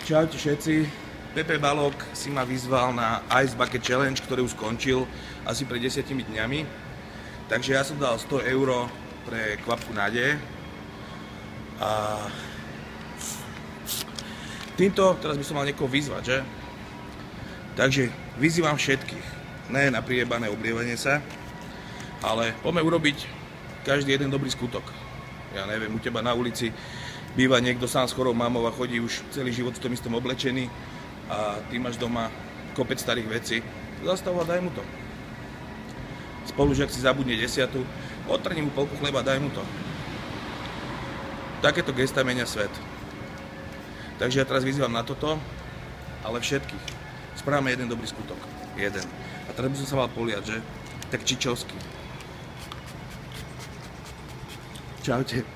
Čaute všetci, Pepe Balog si ma vyzval na Ice Bucket Challenge, ktorý už skončil asi pred 10 dňami. Takže ja som dal 100 € pre kvapku nádeje. A týmto teraz by som mal niekoho vyzvať, že? Takže vyzývam všetkých, ne na priebané oblievanie sa, ale poďme urobiť každý jeden dobrý skutok. Ja neviem, u teba na ulici býva niekto sám s chorou mamou a chodí už celý život v tom istom oblečení a ty máš doma kopec starých vecí. Zastav a daj mu to. Spolužiak si zabudne 10, otrni mu polku chleba, daj mu to. Takéto gestá menia svet. Takže ja teraz vyzývam na toto, ale všetkých. Správame jeden dobrý skutok. Jeden. A teraz by som sa mal poliať, že? Tak čičovský. Čaute.